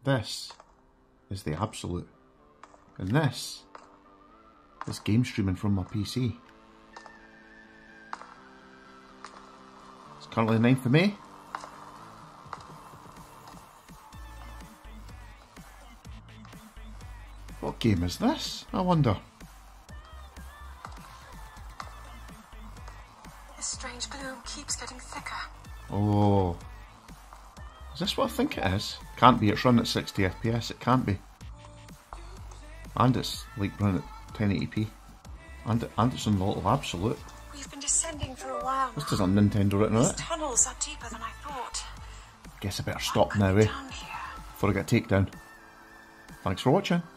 This is the Abxylute. And this is game streaming from my PC. It's currently the 9th of May. What game is this, I wonder? This strange gloom keeps getting thicker. Oh. Is this what I think it is? Can't be, it's running at 60 FPS, it can't be. And it's like running at 1080p. And it's on the little Abxylute. We've been descending for a while now. This doesn't have Nintendo written on These it. tunnels are deeper than I thought. Guess I better stop now, eh? Down here. Before I get a takedown. Thanks for watching.